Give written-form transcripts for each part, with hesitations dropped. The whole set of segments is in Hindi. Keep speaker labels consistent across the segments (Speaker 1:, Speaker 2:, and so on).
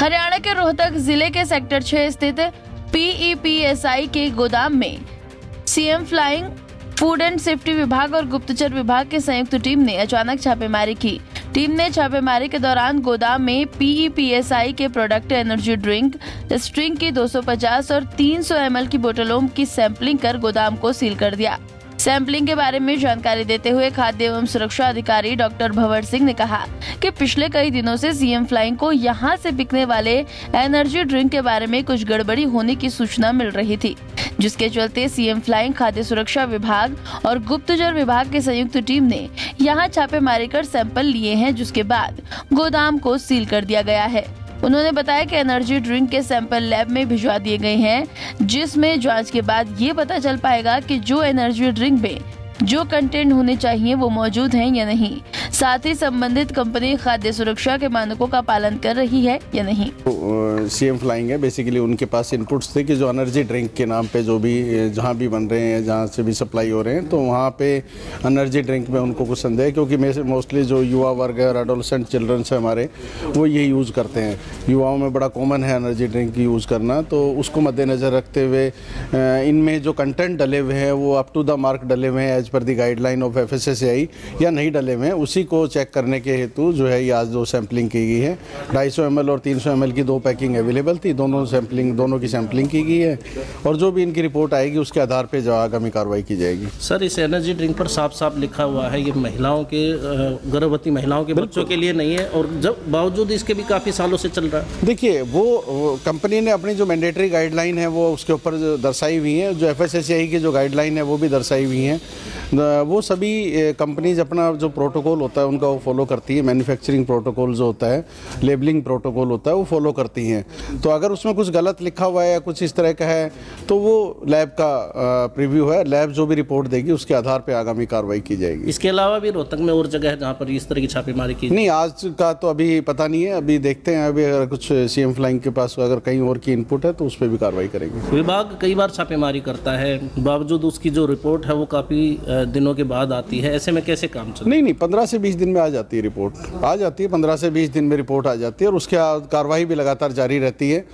Speaker 1: हरियाणा के रोहतक जिले के सेक्टर 6 स्थित PEPSI के गोदाम में CM flying, food and safety विभाग और गुप्तचर विभाग की संयुक्त टीम ने अचानक छापेमारी की। टीम ने छापेमारी के दौरान गोदाम में PEPSI के प्रोडक्ट एनर्जी ड्रिंक स्ट्रिंग की 250 और 300 ml की बोतलों की सैंपलिंग कर गोदाम को सील कर दिया। सैंपलिंग के बारे में जानकारी देते हुए खाद्य एवं सुरक्षा अधिकारी डॉक्टर भंवर सिंह ने कहा कि पिछले कई दिनों से सीएम फ्लाइंग को यहां से बिकने वाले एनर्जी ड्रिंक के बारे में कुछ गड़बड़ी होने की सूचना मिल रही थी, जिसके चलते सीएम फ्लाइंग, खाद्य सुरक्षा विभाग और गुप्तचर विभाग की संयुक्त टीम ने यहां छापेमारी कर सैंपल लिए हैं, जिसके बाद गोदाम को सील कर दिया गया है। उन्होंने बताया कि एनर्जी ड्रिंक के सैंपल लैब में भिजवा दिए गए हैं, जिसमें जांच के बाद ये पता चल पाएगा कि जो एनर्जी ड्रिंक में जो कंटेंट होने चाहिए वो मौजूद हैं या नहीं। साथ ही संबंधित कंपनी खाद्य सुरक्षा के मानकों का पालन कर रही है या नहीं।
Speaker 2: सीएम फ्लाइंग है, बेसिकली उनके पास इनपुट्स थे कि जो एनर्जी ड्रिंक के नाम पे जो भी जहाँ भी बन रहे हैं, जहाँ से भी सप्लाई हो रहे हैं, तो वहाँ पे एनर्जी ड्रिंक में उनको कुछ संदेह है, क्योंकि मोस्टली जो युवा वर्ग है और एडोलेसेंट चिल्ड्रंस है हमारे, वो यही यूज़ करते हैं। युवाओं में बड़ा कॉमन है एनर्जी ड्रिंक यूज़ करना, तो उसको मद्देनज़र रखते हुए इनमें जो कंटेंट डले हुए हैं वो अप टू द मार्क डले हुए हैं as per the guideline of FSSAI या नहीं डले हुए हैं, उसी को चेक करने के हेतु जो है ये आज दो सैम्पलिंग की गई है। 250 ml और 300 ml की दो पैकिंग अवेलेबल थी, दोनों की सैम्पलिंग की गई है और जो भी इनकी रिपोर्ट आएगी उसके आधार पर जो आगामी कार्रवाई की जाएगी।
Speaker 3: सर, इस एनर्जी ड्रिंक पर साफ साफ लिखा हुआ है ये महिलाओं के, गर्भवती महिलाओं के बच्चों के लिए नहीं है, और जब बावजूद इसके भी काफ़ी सालों से चल रहा है। देखिए,
Speaker 2: वो कंपनी ने अपनी जो मैंडेटरी गाइडलाइन है वो उसके ऊपर दर्शाई हुई है, जो FSSAI की जो गाइडलाइन है वो भी दर्शाई हुई हैं। वो सभी कंपनीज अपना जो प्रोटोकॉल होता है उनका वो फॉलो करती है। मैन्युफैक्चरिंग प्रोटोकॉल जो होता है, लेबलिंग प्रोटोकॉल होता है, वो फॉलो करती हैं। तो अगर उसमें कुछ गलत लिखा हुआ है या कुछ इस तरह का है तो वो लैब का प्रीव्यू है, लैब जो भी रिपोर्ट देगी उसके आधार पर आगामी कार्रवाई की जाएगी।
Speaker 3: इसके अलावा भी रोहतक में और जगह है जहाँ पर इस तरह की छापेमारी की?
Speaker 2: नहीं, आज का तो अभी पता नहीं है, अभी देखते हैं। अभी अगर कुछ सीएम फ्लाइंग के पास अगर कहीं और की इनपुट है तो उस पर भी कार्रवाई करेंगे।
Speaker 3: विभाग कई बार छापेमारी करता है, बावजूद उसकी जो रिपोर्ट है वो काफ़ी दिनों के बाद आती है, ऐसे में कैसे काम चलता है?
Speaker 2: नहीं, 15 से 20 दिन में आ जाती है रिपोर्ट, 15 से 20 दिन में रिपोर्ट आ जाती है और उसके कार्रवाई भी लगातार जारी रहती है।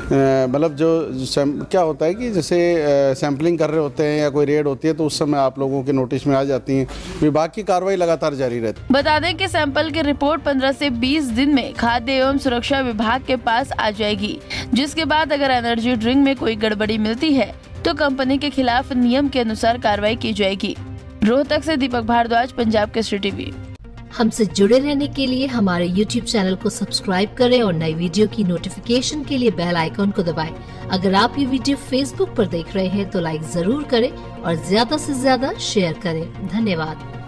Speaker 2: मतलब जो क्या होता है कि जैसे सैम्पलिंग कर रहे होते हैं या कोई रेड होती है तो उस समय आप लोगों के नोटिस में आ जाती हैं। विभाग की कार्रवाई लगातार जारी रहती है।
Speaker 1: बता दें कि सैंपल की रिपोर्ट 15 से 20 दिन में खाद्य एवं सुरक्षा विभाग के पास आ जाएगी, जिसके बाद अगर एनर्जी ड्रिंक में कोई गड़बड़ी मिलती है तो कंपनी के खिलाफ नियम के अनुसार कार्रवाई की जाएगी। रोहतक से दीपक भारद्वाज, पंजाब केसरी टीवी।
Speaker 4: हमसे जुड़े रहने के लिए हमारे YouTube चैनल को सब्सक्राइब करें और नई वीडियो की नोटिफिकेशन के लिए बेल आइकॉन को दबाएं। अगर आप ये वीडियो Facebook पर देख रहे हैं तो लाइक जरूर करें और ज्यादा से ज्यादा शेयर करें। धन्यवाद।